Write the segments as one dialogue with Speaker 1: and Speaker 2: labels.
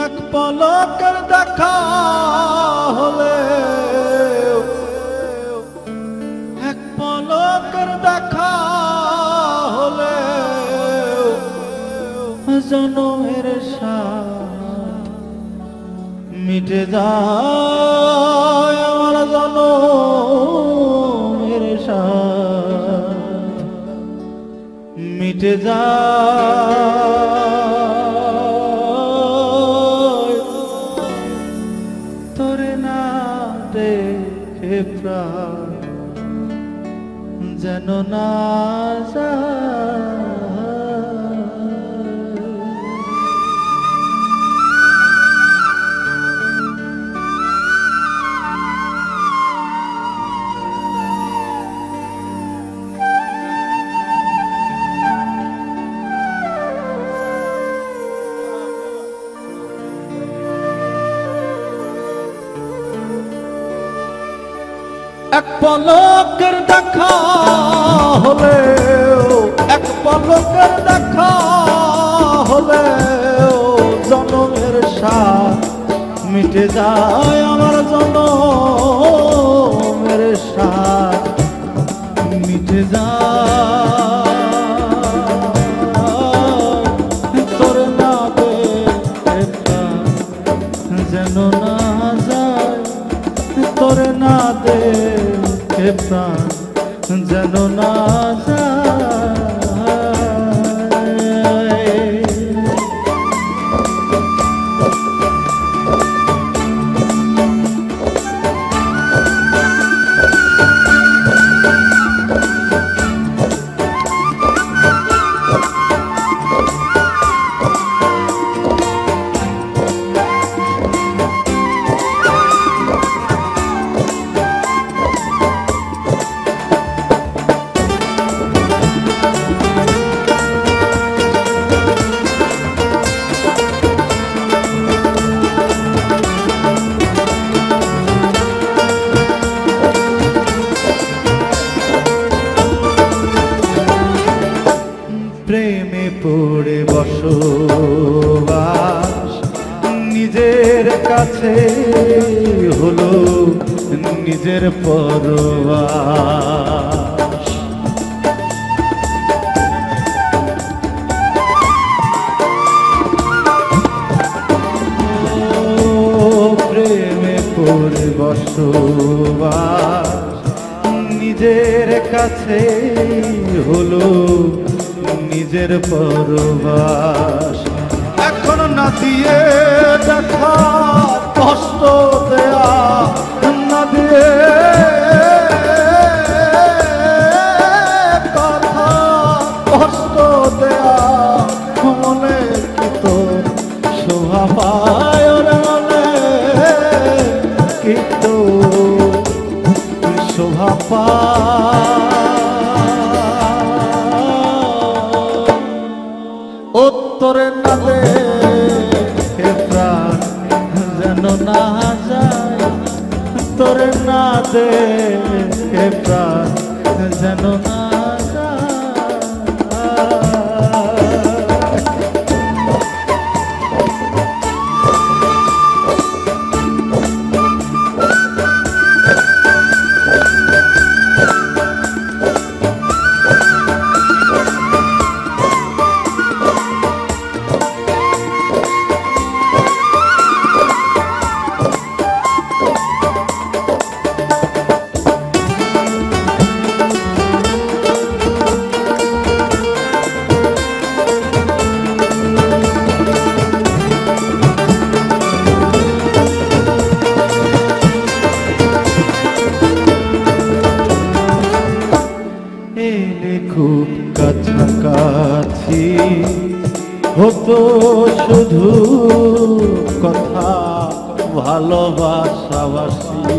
Speaker 1: এক পলকের দেখা হলে, এক পলকের দেখা হলে জনমের সাথ মিটে যায় আমার জনমের সাথ মিটে যায় তোরে না দেখে প্রাণ যেন না যায়। এক পলকের দেখা হলে, এক পলকের দেখা হলে জনমের সাথ মিটে যায় আমার জনমের সাথ মিটে যায় তোর না দেখে প্রাণ যেন না যায় তোর না দেখে প্রাণ যেন না যায়। প্রেমে পড়ে বসবাস নিজের কাছে হলো নিজের পরবাস। প্রেমে পড়ে বসবাস নিজের কাছে হলো নিজের পরবাস। এখন না দিয়ে দেখা কষ্ট দেয়া না দিয়ে কথা কষ্ট দেয়া মনে কি তোর শোভা পায় মনে কি তোর শোভা পায়। তোরে না দেখে প্রাণ যেন না যায় তোরে না দেখে প্রাণ যেন না খুব কাছাকাছি হতো শুধু কথা ভালোবাসাবাসি।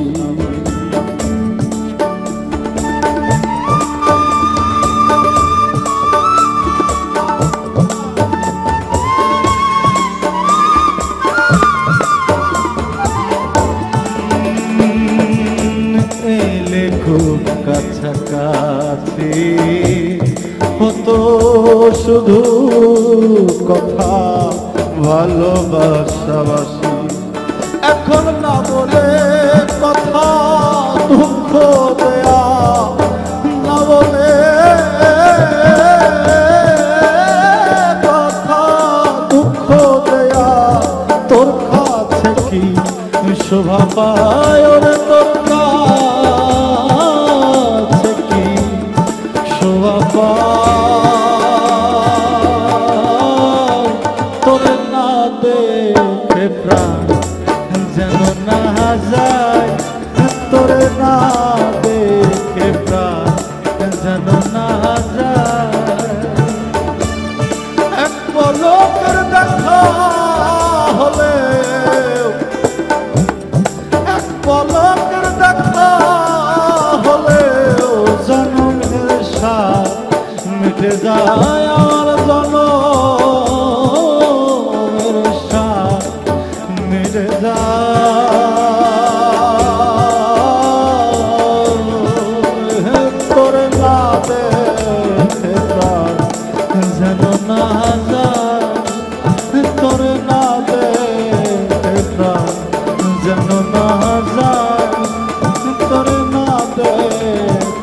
Speaker 1: এলে খুব কাছাকাছি হতো শুধু কথা ভালোবাসাবাসি। এখন না বলে কথা দুঃখ দেয়া, না বলে কথা দুঃখ দেয়া, তোর কাছে কি শোভা পায় ওরে, তোর কাছে কি শোভা পায়, তোরে না দেখে প্রাণ যেন না যায়, তোরে না দেখে প্রাণ যেন না যায়। এক পলকের দেখা হলে, এক পলকের দেখা হলে জনমের সাথ মিটে যায়, আমার জনমের সাথ মিটে যায়। তোরে না দেখে প্রাণ যেন না যায়, তোরে না দেখে প্রাণ যেন না যায়, তোরে না দেখে